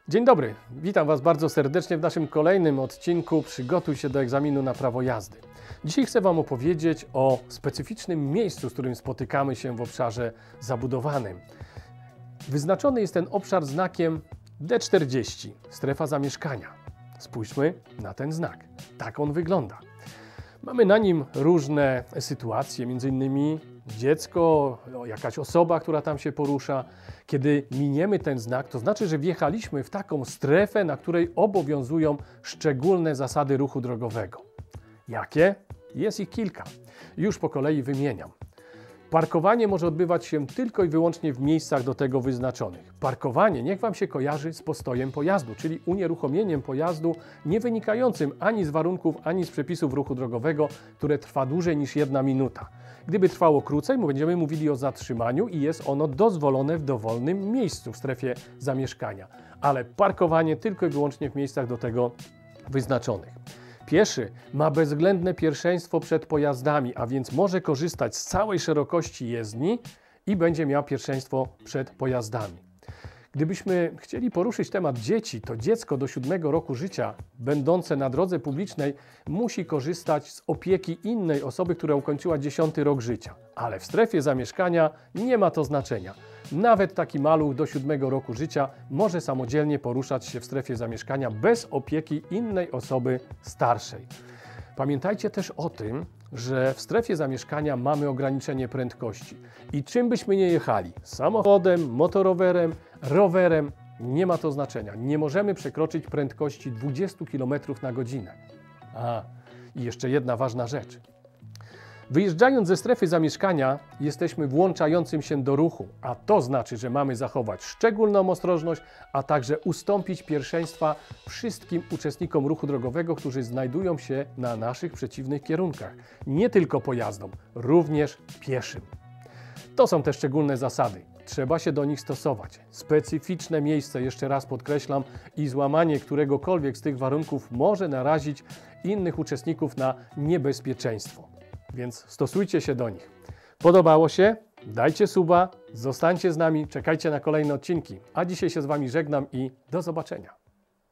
Dzień dobry, witam Was bardzo serdecznie w naszym kolejnym odcinku Przygotuj się do egzaminu na prawo jazdy. Dzisiaj chcę Wam opowiedzieć o specyficznym miejscu, z którym spotykamy się w obszarze zabudowanym. Wyznaczony jest ten obszar znakiem D40, strefa zamieszkania. Spójrzmy na ten znak. Tak on wygląda. Mamy na nim różne sytuacje, m.in. dziecko, jakaś osoba, która tam się porusza. Kiedy miniemy ten znak, to znaczy, że wjechaliśmy w taką strefę, na której obowiązują szczególne zasady ruchu drogowego. Jakie? Jest ich kilka. Już po kolei wymieniam. Parkowanie może odbywać się tylko i wyłącznie w miejscach do tego wyznaczonych. Parkowanie niech Wam się kojarzy z postojem pojazdu, czyli unieruchomieniem pojazdu nie wynikającym ani z warunków, ani z przepisów ruchu drogowego, które trwa dłużej niż 1 minuta. Gdyby trwało krócej, będziemy mówili o zatrzymaniu i jest ono dozwolone w dowolnym miejscu w strefie zamieszkania. Ale parkowanie tylko i wyłącznie w miejscach do tego wyznaczonych. Pieszy ma bezwzględne pierwszeństwo przed pojazdami, a więc może korzystać z całej szerokości jezdni i będzie miał pierwszeństwo przed pojazdami. Gdybyśmy chcieli poruszyć temat dzieci, to dziecko do 7 roku życia, będące na drodze publicznej, musi korzystać z opieki innej osoby, która ukończyła 10 rok życia. Ale w strefie zamieszkania nie ma to znaczenia. Nawet taki maluch do 7 roku życia może samodzielnie poruszać się w strefie zamieszkania bez opieki innej osoby starszej. Pamiętajcie też o tym, że w strefie zamieszkania mamy ograniczenie prędkości. I czym byśmy nie jechali, samochodem, motorowerem, rowerem, nie ma to znaczenia. Nie możemy przekroczyć prędkości 20 km na godzinę. I jeszcze jedna ważna rzecz. Wyjeżdżając ze strefy zamieszkania, jesteśmy włączającym się do ruchu, a to znaczy, że mamy zachować szczególną ostrożność, a także ustąpić pierwszeństwa wszystkim uczestnikom ruchu drogowego, którzy znajdują się na naszych przeciwnych kierunkach. Nie tylko pojazdom, również pieszym. To są te szczególne zasady. Trzeba się do nich stosować. Specyficzne miejsce, jeszcze raz podkreślam, i złamanie któregokolwiek z tych warunków może narazić innych uczestników na niebezpieczeństwo. Więc stosujcie się do nich. Podobało się? Dajcie suba, zostańcie z nami, czekajcie na kolejne odcinki. A dzisiaj się z Wami żegnam i do zobaczenia.